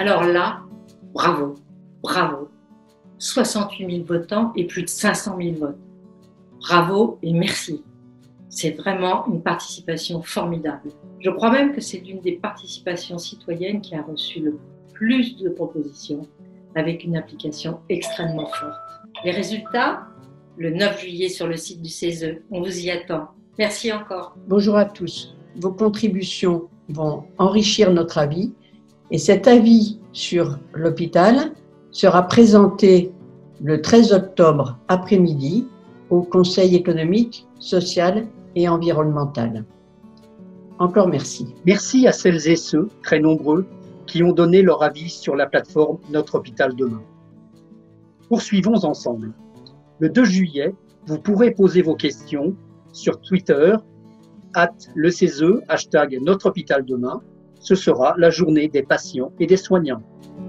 Alors là, bravo, bravo. 68 000 votants et plus de 500 000 votes. Bravo et merci. C'est vraiment une participation formidable. Je crois même que c'est l'une des participations citoyennes qui a reçu le plus de propositions, avec une application extrêmement forte. Les résultats, le 9 juillet sur le site du CESE. On vous y attend. Merci encore. Bonjour à tous. Vos contributions vont enrichir notre avis et cet avis sur l'hôpital sera présenté le 13 octobre après-midi au Conseil économique, social et environnemental. Encore merci. Merci à celles et ceux, très nombreux, qui ont donné leur avis sur la plateforme Notre Hôpital Demain. Poursuivons ensemble. Le 2 juillet, vous pourrez poser vos questions sur Twitter, @LeCESE, #Notre Hôpital Demain. Ce sera la journée des patients et des soignants.